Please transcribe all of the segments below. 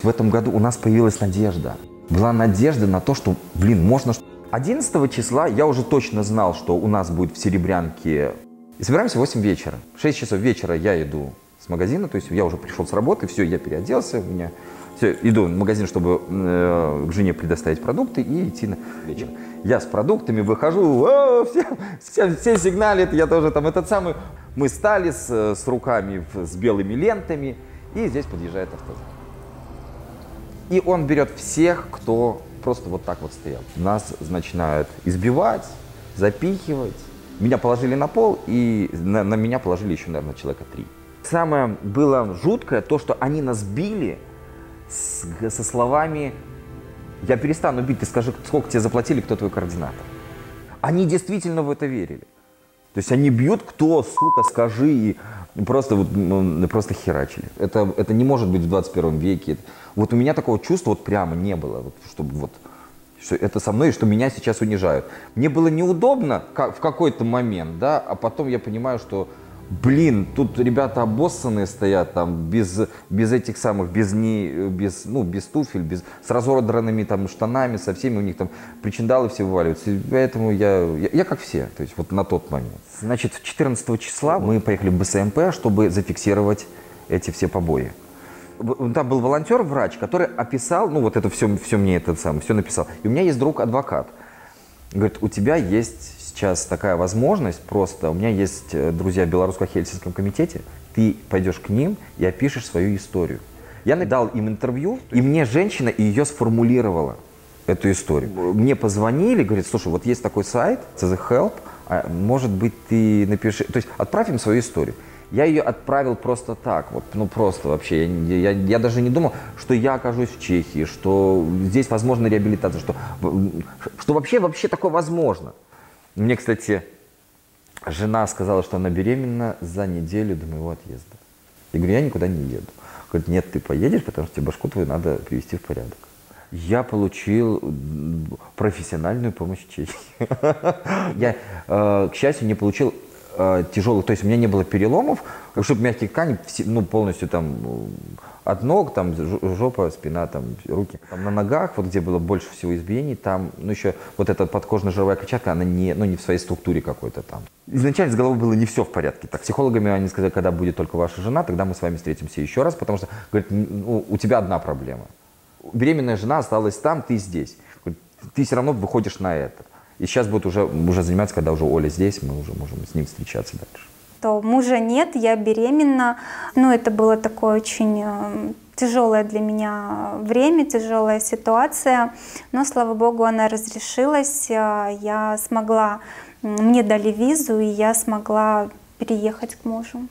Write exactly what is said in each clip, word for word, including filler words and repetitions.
в этом году у нас появилась надежда. Была надежда на то, что, блин, можно... одиннадцатого числа я уже точно знал, что у нас будет в Серебрянке... И собираемся в восемь вечера. В шесть часов вечера я иду с магазина, то есть я уже пришел с работы, все, я переоделся, у меня... Все, иду в магазин, чтобы э, к жене предоставить продукты и идти на вечер. Я с продуктами выхожу, о, все, все, все сигналят, я тоже там этот самый... Мы стали с, с руками, с белыми лентами, и здесь подъезжает автозак. И он берет всех, кто просто вот так вот стоял. Нас начинают избивать, запихивать. Меня положили на пол, и на, на меня положили еще, наверное, человека три. Самое было жуткое то, что они нас били с, со словами: «Я перестану бить, ты скажи, сколько тебе заплатили, кто твой координатор». Они действительно в это верили. То есть они бьют, кто, сука, скажи, и просто, вот, ну, просто херачили. Это, это не может быть в двадцать первом веке. Вот у меня такого чувства вот прямо не было, вот, чтобы вот, что это со мной, и что меня сейчас унижают. Мне было неудобно как, в какой-то момент, да, а потом я понимаю, что, блин, тут ребята обоссанные стоят, там, без, без этих самых, без, не, без, ну, без туфель, без, с разодранными там штанами, со всеми, у них там причиндалы все вываливаются. И поэтому я, я, я как все, то есть вот на тот момент. Значит, четырнадцатого числа мы поехали в бэ эс эм пэ, чтобы зафиксировать эти все побои. Там был волонтер, врач, который описал, ну вот это все, все мне этот самый, все написал. И у меня есть друг адвокат. Говорит, у тебя есть сейчас такая возможность просто, у меня есть друзья в Белорусско-Хельсинском комитете, ты пойдешь к ним и опишешь свою историю. Я дал им интервью, и мне женщина и ее сформулировала, эту историю. Мне позвонили, говорят, слушай, вот есть такой сайт, си зет Help, а может быть ты напиши, то есть отправь им свою историю. Я ее отправил просто так, вот, ну просто вообще, я, я, я даже не думал, что я окажусь в Чехии, что здесь возможна реабилитация, что, что вообще, вообще такое возможно. Мне, кстати, жена сказала, что она беременна за неделю до моего отъезда. Я говорю, я никуда не еду. Говорит, нет, ты поедешь, потому что тебе башку твою надо привести в порядок. Я получил профессиональную помощь в Чехии. Я, к счастью, не получил тяжелых, то есть у меня не было переломов, чтобы мягкие ткани, ну, полностью там от ног, там жопа, спина, там руки. Там на ногах, вот где было больше всего избиений, там, ну, еще вот эта подкожно-жировая клетчатка, она не, ну, не в своей структуре какой-то там. Изначально с головой было не все в порядке. Так, психологами они сказали, когда будет только ваша жена, тогда мы с вами встретимся еще раз, потому что, говорят, ну, у тебя одна проблема. Беременная жена осталась там, ты здесь. Ты все равно выходишь на это. И сейчас будет уже, уже заниматься, когда уже Оля здесь, мы уже можем с ним встречаться дальше. То мужа нет, я беременна. Ну, это было такое очень э, тяжелое для меня время, тяжелая ситуация. Но, слава богу, она разрешилась. Я смогла, мне дали визу, и я смогла переехать к мужу.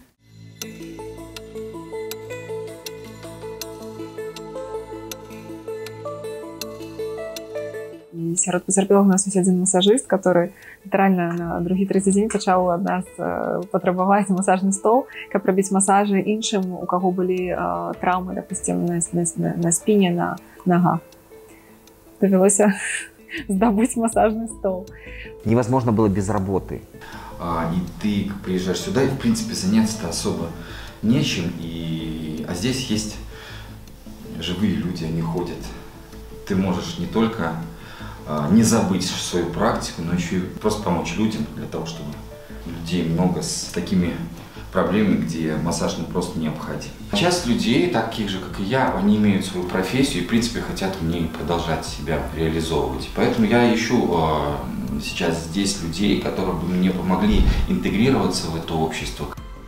Сярод пацярпелых у нас ёсць адзін масажыст, который літаральна на другі-трэці дзень пачаў ад нас патрабаваць масажны стол, каб рабіць масажы іншым, у каго былі траўмы, допустим, на, на, на спине, на ногах. Довелося сдобыть масажный стол. Невозможно было без работы. А, и ты приезжаешь сюда, и в принципе заняться-то особо нечем, и... а здесь есть живые люди, они ходят. Ты можешь не только а, не забыть свою практику, но еще и просто помочь людям, для того, чтобы людей много с такими проблемами, где массаж ну, просто необходим. Часть людей, таких же, как и я, они имеют свою профессию и, в принципе, хотят в ней продолжать себя реализовывать. Поэтому я ищу э, сейчас здесь людей, которые бы мне помогли интегрироваться в это общество.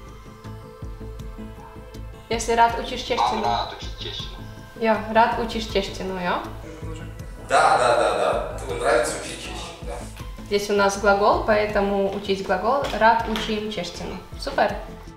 Если рад учишь чештину. А, рад учить чештину. Я рад учишь чештину, я? Да, да, да, да. Тебе нравится учить чештину, да. Здесь у нас глагол, поэтому учить глагол. Рад учим чештину. Супер.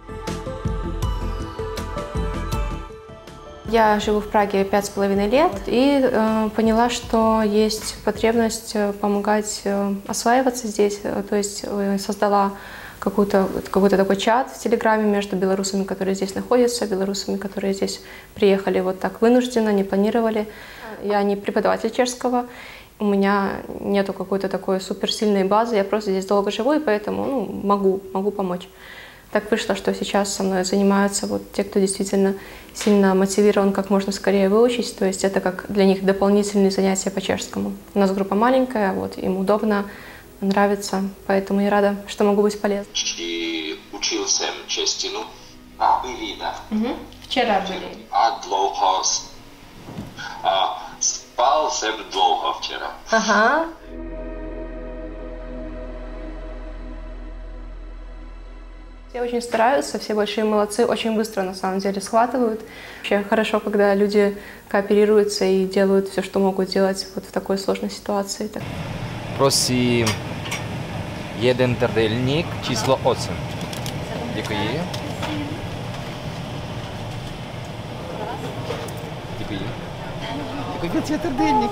Я живу в Праге пять с половиной лет и э, поняла, что есть потребность помогать э, осваиваться здесь. То есть э, создала какой-то какой-то такой чат в Телеграме между белорусами, которые здесь находятся, белорусами, которые здесь приехали вот так вынужденно, не планировали. Я не преподаватель чешского, у меня нету какой-то такой суперсильной базы, я просто здесь долго живу и поэтому ну, могу, могу помочь. Так вышло, что сейчас со мной занимаются вот те, кто действительно сильно мотивирован как можно скорее выучить, то есть это как для них дополнительные занятия по чешскому. У нас группа маленькая, вот, им удобно, нравится, поэтому я рада, что могу быть полезной. И учил съм честину, а были, да. Угу. Вчера были. А долго, а, спал съм долго вчера. Ага. Все очень стараются, все большие молодцы, очень быстро на самом деле схватывают. Вообще хорошо, когда люди кооперируются и делают все, что могут делать вот в такой сложной ситуации. Prosím, jeden trdelník, číslo osm. Děkuji. Děkuji. Děkuji, pět trdelník.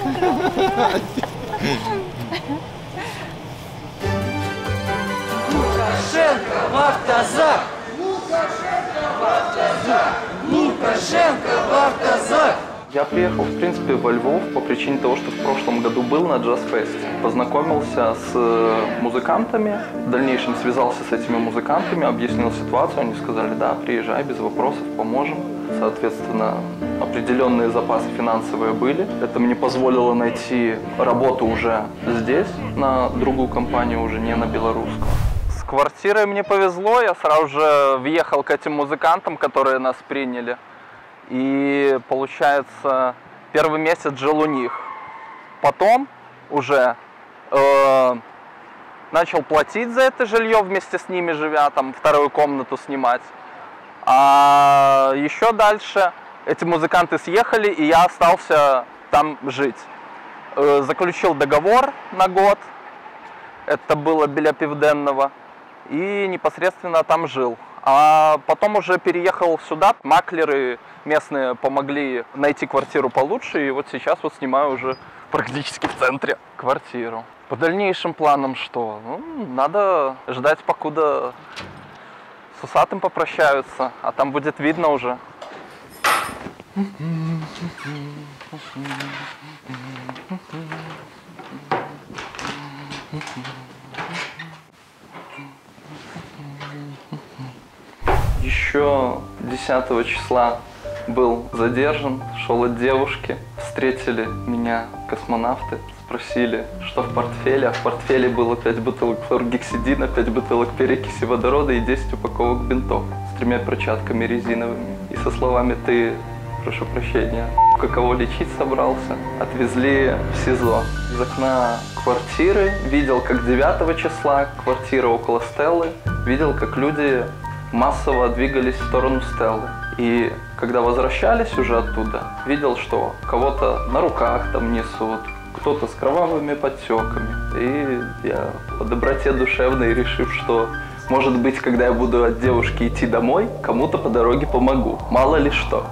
Лукашенко в автозак! Лукашенко в автозак! Лукашенко в автозак! Я приехал, в принципе, во Львов по причине того, что в прошлом году был на джаз-фесте. Познакомился с музыкантами, в дальнейшем связался с этими музыкантами, объяснил ситуацию, они сказали, да, приезжай, без вопросов, поможем. Соответственно, определенные запасы финансовые были. Это мне позволило найти работу уже здесь, на другую компанию, уже не на белорусскую. С квартирой мне повезло, я сразу же въехал к этим музыкантам, которые нас приняли. И, получается, первый месяц жил у них. Потом уже э, начал платить за это жилье, вместе с ними живя, там вторую комнату снимать. А еще дальше эти музыканты съехали, и я остался там жить. Э, заключил договор на год, это было біля Південного, и непосредственно там жил. А потом уже переехал сюда, маклеры местные помогли найти квартиру получше, и вот сейчас вот снимаю уже практически в центре квартиру. По дальнейшим планам что? Ну, надо ждать, покуда с усатым попрощаются, а там будет видно уже. Еще десятого числа был задержан, шел от девушки. Встретили меня космонавты, спросили, что в портфеле. А в портфеле было пять бутылок хлоргексидина, пять бутылок перекиси водорода и десять упаковок бинтов с тремя перчатками резиновыми. И со словами «ты, прошу прощения, каково лечить собрался?» отвезли в СИЗО. Из окна квартиры видел, как девятого числа, квартира около Стеллы, видел, как люди массово двигались в сторону Стеллы. И когда возвращались уже оттуда, видел, что кого-то на руках там несут, кто-то с кровавыми подтеками. И я по доброте душевной, решив, что, может быть, когда я буду от девушки идти домой, кому-то по дороге помогу. Мало ли что.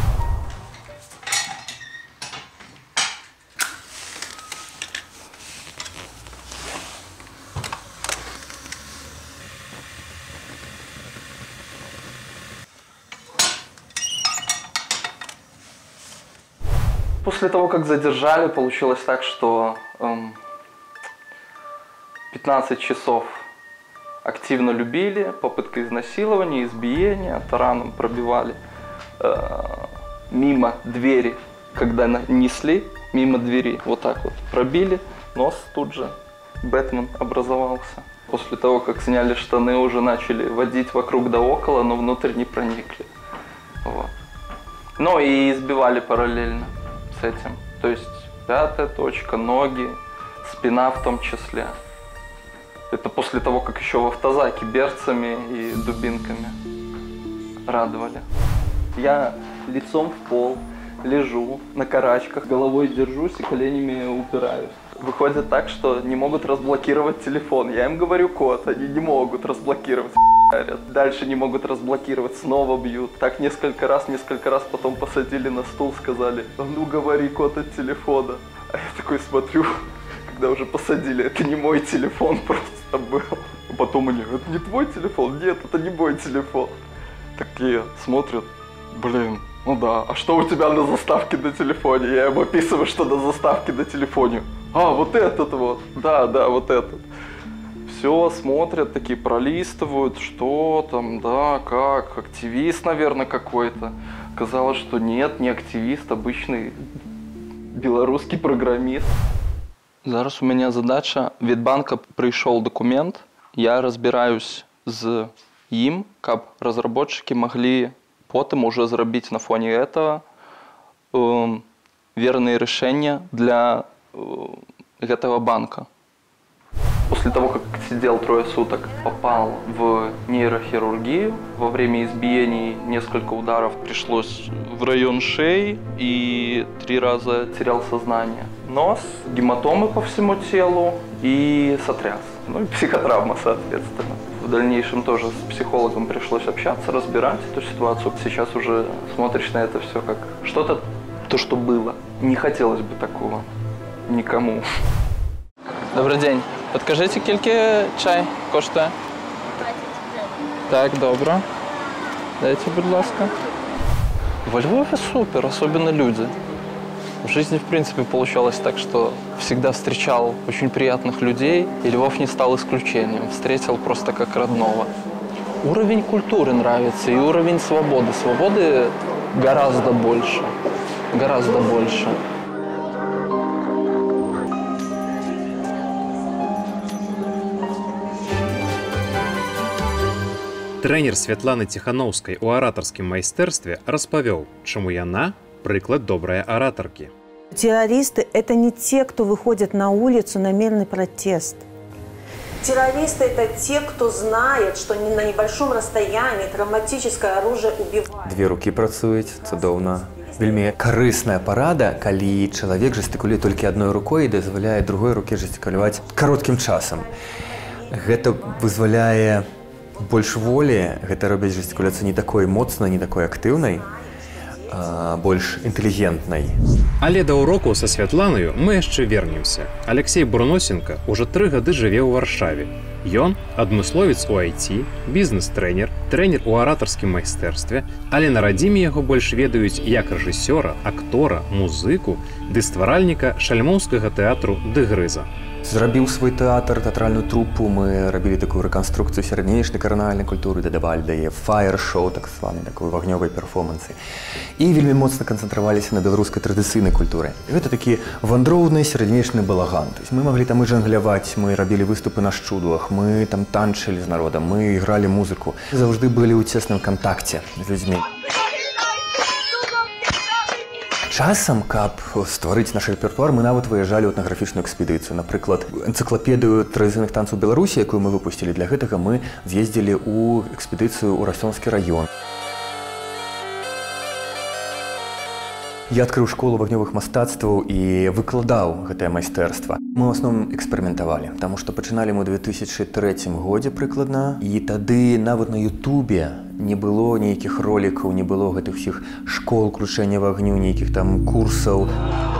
После того, как задержали, получилось так, что эм, пятнадцать часов активно любили, попытка изнасилования, избиения, тараном пробивали э, мимо двери, когда несли, мимо двери, вот так вот пробили, нос тут же, Бэтмен образовался. После того, как сняли штаны, уже начали водить вокруг да около, но внутрь не проникли. Вот. Ну и избивали параллельно с этим. То есть пятая точка, ноги, спина в том числе. Это после того, как еще в автозаке берцами и дубинками радовали. Я лицом в пол лежу на карачках, головой держусь и коленями упираюсь. Выходит так, что не могут разблокировать телефон. Я им говорю код, они не могут разблокировать. Дальше не могут разблокировать, снова бьют. Так несколько раз, несколько раз потом посадили на стул, сказали: а ну говори код от телефона. А я такой смотрю, когда уже посадили, это не мой телефон просто был. А потом они: это не твой телефон? Нет, это не мой телефон. Такие смотрят: блин, ну да, а что у тебя на заставке на телефоне? Я им описываю, что на заставке на телефоне. А, вот этот вот, да, да, вот этот. все смотрят, такие пролистывают, что там, да, как, активист, наверное, какой-то. Казалось, что нет, не активист, обычный белорусский программист. Зараз у меня задача, від банка прийшов документ, я разбираюсь з ім, каб разработчики могли потом уже зробить на фоне этого э, верные решения для э, этого банка. После того, как сидел трое суток, попал в нейрохирургию. Во время избиений несколько ударов пришлось в район шеи и три раза терял сознание. Нос, гематомы по всему телу и сотряс. Ну и психотравма, соответственно. В дальнейшем тоже с психологом пришлось общаться, разбирать эту ситуацию. Сейчас уже смотришь на это все как что-то, то, что было. Не хотелось бы такого никому. Добрый день. Підкажіть, скільки чай коштує? Так, добре. Дайте, будь ласка. Во Львове супер, особенно люди. В жизни, в принципе, получалось так, что всегда встречал очень приятных людей, и Львов не стал исключением. Встретил просто как родного. Уровень культуры нравится, и уровень свободы. Свободы гораздо больше. Гораздо больше. Трэнер Святланы Ціханаўскай у аратарскім майстэрстве распавёў, чаму яна прыклад добрай аратаркі. Террористы – это не те, кто выходит на улицу на мирный протест. Террористы – это те, кто знает, что на небольшом расстоянии травматическое оружие убивает. Две руки працуюць, цудоўна. Вельмі карысная парада, калі чалавек жестыкулюе толькі адной рукой і дазваляе другой руке жестыкуляваць кароткім часам. Гэта вызваляе больш волі, гэта робіць жестыкуляцыю не такой моцнай, не такой актыўнай, а больш інтэлігентнай. Але да урокаў са Святланаю мы яшчэ вернемся. Алексей Бурносенко ўжо тры гады жыве ў Варшаве. Ён адмысловец у ай ти, бізнес-трэнер, трэнер у аратарскім майстэрстве, але на радзіме яго больш ведаюць як рэжысёра, актора, музыку ды стваральніка шальмоўскага тэатру «Дэгрыза». Зрабіў свой тэатр, тэатральную трупу, мы рабілі такую рэканструкцыю сярэднейшай карнавальнай культуры, дадавалі да яе фаер-шоу, так званы, такой вагнёвай перформансы. І вельмі моцна канцэнтраваліся на беларускай традыцыйнай культуры. Гэта такі вандроўны сярэднейшны балаган. То есть мы маглі там і жангляваць, мы рабілі выступы на шчудлах, мы там танчылі з народам, мы ігралі музыку. Заўжды былі ў цесным кантакце з людзьмі. Часам, каб стварыць наш рэпертуар, мы нават выязджалі ў этнаграфічную экспедыцыю. Напрыклад, энцыклапедыю традыцыйных танцаў Беларусі, якую мы выпусцілі, для гэтага мы з'ездзілі ў экспедыцыю ў Расёнскі раён. Я адкрыў школу вагнёвых мастацтваў і выкладаў гэтае майстэрства. Мы ў асноўным эксперыментавалі, таму што пачыналі мы ў две тысячы трэцім годзе прыкладна, і тады нават на Ютубе не было нейкіх ролікаў, не было гэтых усіх школ крушэння вагню, нейкіх там курсаў.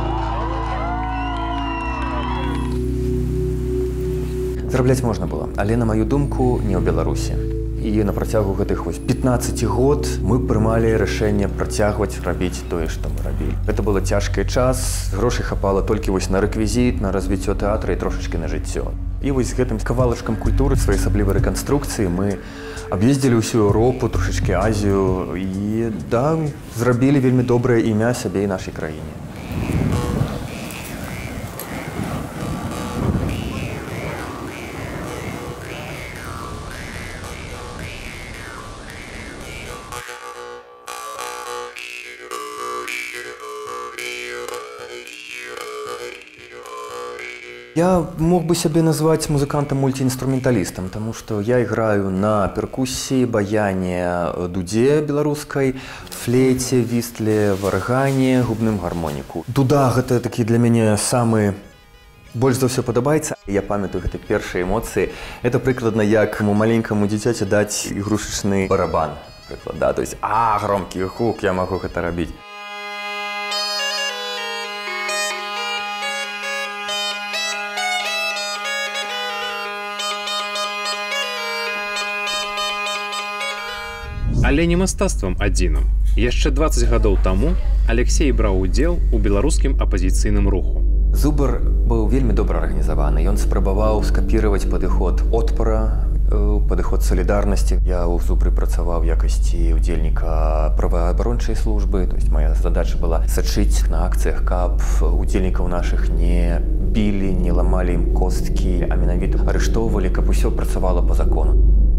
Зарабляць можна было, але, на маю думку, не ў Беларусі. І на працягу гэтых пятнаццаці год мы прымалі рашэнне працягваць рабіць тое, што мы рабілі. Гэта было цяжкі час, грошай хапала толькі на рэквізіт, на развіццё тэатра і трошачкі на жыццё. І вось з гэтым кавалачкам культуры, своеасаблівай рэканструкцыі мы аб'ездзілі ўсю Еўропу, трошачкі Азію і, да, зрабілі вельмі добрае імя сябе і нашай краіне. Я мог бы себе назвать музыкантом-мультиинструменталистом, потому что я играю на перкуссии, баяне, дуде белорусской, флейте, вистле, варгане, губным гармонику. Дуда – это такие для меня самые больш за ўсё падабаецца. Я памятаю гэты першыя эмоцыі. Это прыкладна як маленькаму дзіцяці даць ігрушачны барабан. Прыклад, да? То есть, а, громкі гук, я магу гэта рабіць. Але не мастацтвам адзіным. Яшчэ дваццаць гадоў таму Алексей браў удзел у беларускім апазіцыйным руху. Зубр быў вельмі добра арганізаваны. Ён спрабаваў скапіраваць падыход отпара, падыход салідарнасці. Я ў Зубры працаваў в якасці удзельніка праваабарончай службы. То есть моя задача была сачыць на акцыях, каб удзельнікаў нашых не білі, не ламалі ім косткі, а менавіта арыштоўвалі, каб усё працавала па закону.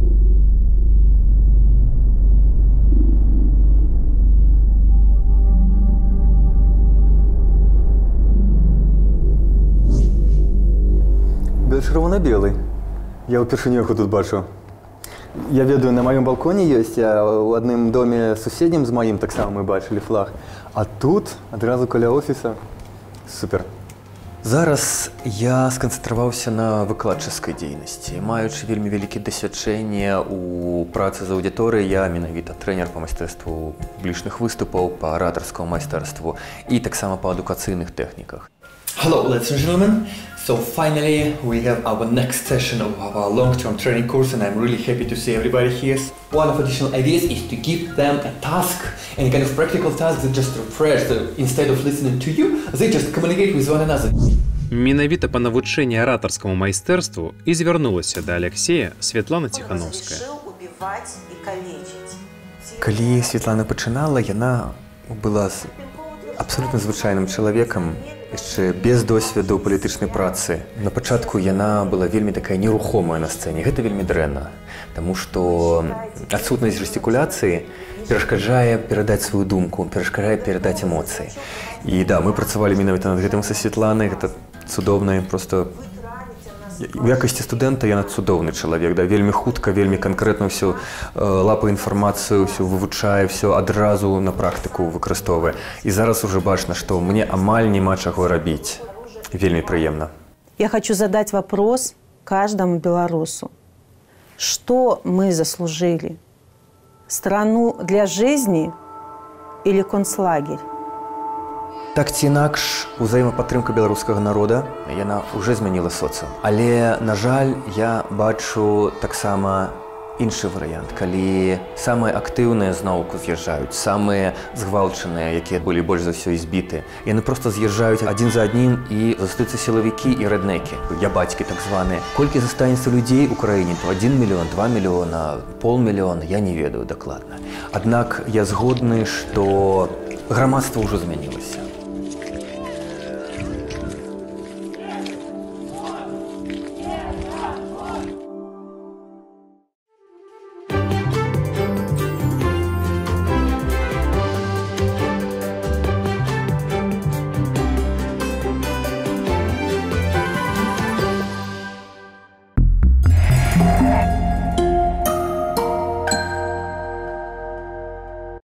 Чырвона-белы. Я ўпершыню яго тут бачу. Я ведаю, на маём балконе ёсць, а ў адным доме суседнім з маім таксама мы бачылі флаг. А тут адразу каля офіса. Супер. Зараз я сканцэнтраваўся на выкладчыцкай дзейнасці. Маючы вельмі вялікія дасвядчэнне ў працы з аўдыторыяй, я менавіта трэнер па майстэрству публічных выступаў, па аратарскаму майстэрству і таксама па адукацыйных тэхніках. Hello, ladies and gentlemen. So finally, we have our next session of our long-term training course, and I'm really happy to see everybody here. One of additional ideas is to give them a task, any kind of practical task that just refresh. So instead of listening to you, they just communicate with one another. Менавіта па навучэнні аратарскаму майстэрству і звярнулася да Алексея Святлана Ціхановская. Калі Святлана пачынала, яна была абсолютно звычайным чалавекам, яшчэ без досведу палітычнай працы. На пачатку яна была вельмі такая нерухомая на сцэне. Гэта вельмі дрэнна, таму што адсутнасць жестыкуляцыі перашкаджае перадаць сваю думку, перашкаджае перадаць эмоцыі. І да, мы працавалі менавіта над гэтым са Святланай, гэта цудоўна, просто у якасці студэнта яна цудоўны чалавек, да, вельмі хутка, вельмі канкрэтна ўсё лапае інфармацыю, ўсё вывучае, ўсё адразу на практыку выкарыстоўвае. І зараз уже бачна, што мне амаль няма чаго рабіць. Вельмі прыемна. Я хочу задать вопрос каждому белорусу. Что мы заслужили? Страну для жизни или концлагерь? Так ці інакш, узаемападтрымка беларускага народа, яна ўжо змяніла соцыум. Але, на жаль, я бачу таксама іншы варыянт, калі самыя актыўныя зноўку з'язджаюць, самыя згвалчаныя, якія былі больш за ўсё збіты. Яны проста з'язджаюць адзін за аднім і застаюцца сілавікі і рэднекі, ябацькі так званыя. Колькі застанецца людзей у краіне, то адзін мільён, два мільёна, паўмільёна, я не ведаю дакладна. Аднак я згодны, што грамадства ўжо змянілася.